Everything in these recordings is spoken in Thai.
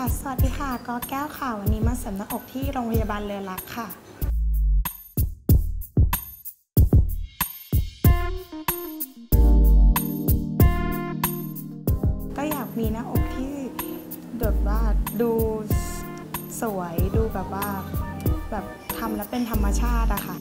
สวัสดีค่ะกอแก้วค่ะวันนี้มาเสริมหน้าอกที่โรงพยาบาลเรือรักค่ะก็อยากมีหน้าอกที่แบบว่าดูสวยดูแบบว่าแบบทำแล้วเป็นธรรมชาติอะค่ะ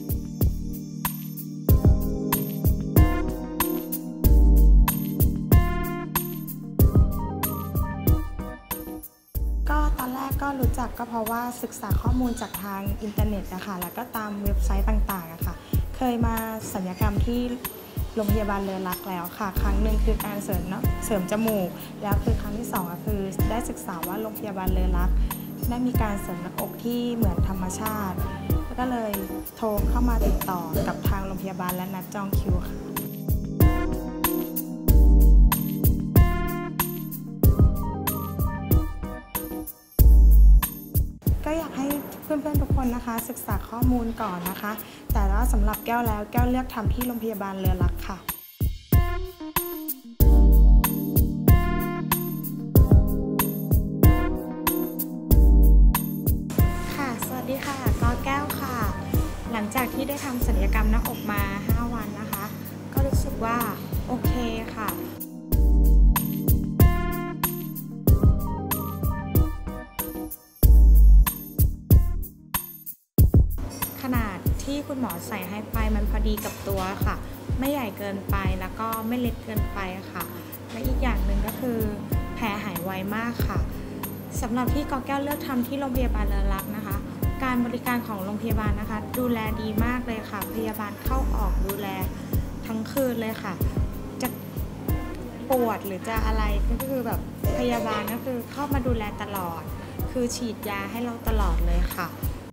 ก็ตอนแรกก็รู้จักก็เพราะว่าศึกษาข้อมูลจากทางอินเทอร์เน็ตนะคะแล้วก็ตามเว็บไซต์ต่างๆอะค่ะเคยมาศัลยกรรมที่โรงพยาบาลเรือรักแล้วค่ะครั้งหนึ่งคือการเสริมจมูกแล้วคือครั้งที่2ก็คือได้ศึกษาว่าโรงพยาบาลเรือรักได้มีการเสริมหน้าอกที่เหมือนธรรมชาติก็เลยโทรเข้ามาติดต่อกับทางโรงพยาบาลและนัดจองคิวค่ะก็อยากให้เพื่อนๆทุกคนนะคะศึกษาข้อมูลก่อนนะคะแต่ว่าสำหรับแก้วแล้วแก้วเลือกทำที่โรงพยาบาลเรือรักค่ะสวัสดีค่ะกอแก้วค่ะหลังจากที่ได้ทำศัลยกรรมหน้าอกมา5 วันนะคะก็รู้สึกว่าโอเคค่ะขนาดที่คุณหมอใส่ให้ไปมันพอดีกับตัวค่ะไม่ใหญ่เกินไปแล้วก็ไม่เล็กเกินไปค่ะและอีกอย่างหนึ่งก็คือแผลหายไวมากค่ะสำหรับที่กอแก้วเลือกทำที่โรงพยาบาลเรือรักนะคะการบริการของโรงพยาบาลนะคะดูแลดีมากเลยค่ะพยาบาลเข้าออกดูแลทั้งคืนเลยค่ะจะปวดหรือจะอะไรก็คือแบบพยาบาลก็คือเข้ามาดูแลตลอดคือฉีดยาให้เราตลอดเลยค่ะ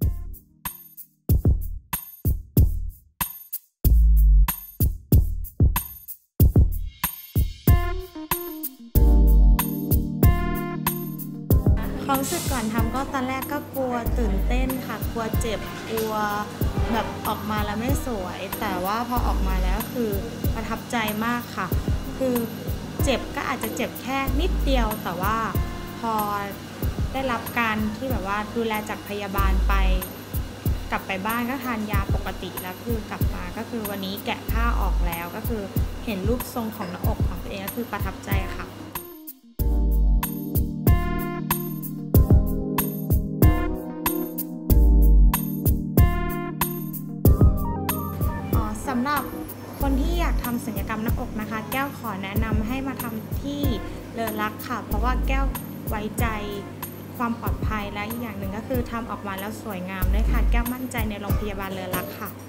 ความรู้สึกก่อนทำก็ตอนแรกก็กลัวตื่นเต้นค่ะกลัวเจ็บกลัวแบบออกมาแล้วไม่สวยแต่ว่าพอออกมาแล้วคือประทับใจมากค่ะคือเจ็บก็อาจจะเจ็บแค่นิดเดียวแต่ว่าพอได้รับการที่แบบว่าดูแลจากพยาบาลไปกลับไปบ้านก็ทานยาปกติแล้วคือกลับมาก็คือวันนี้แกะผ้าออกแล้วก็คือเห็นรูปทรงของหน้าอกของตัวเองก็คือประทับใจค่ะสำหรับคนที่อยากทำศัลยกรรมหน้าอกนะคะแก้วขอแนะนำให้มาทำที่เรือรักค่ะเพราะว่าแก้วไว้ใจความปลอดภัยและอีกอย่างหนึ่งก็คือทำออกมาแล้วสวยงามด้วยค่ะแก้วมั่นใจในโรงพยาบาลเรือรักค่ะ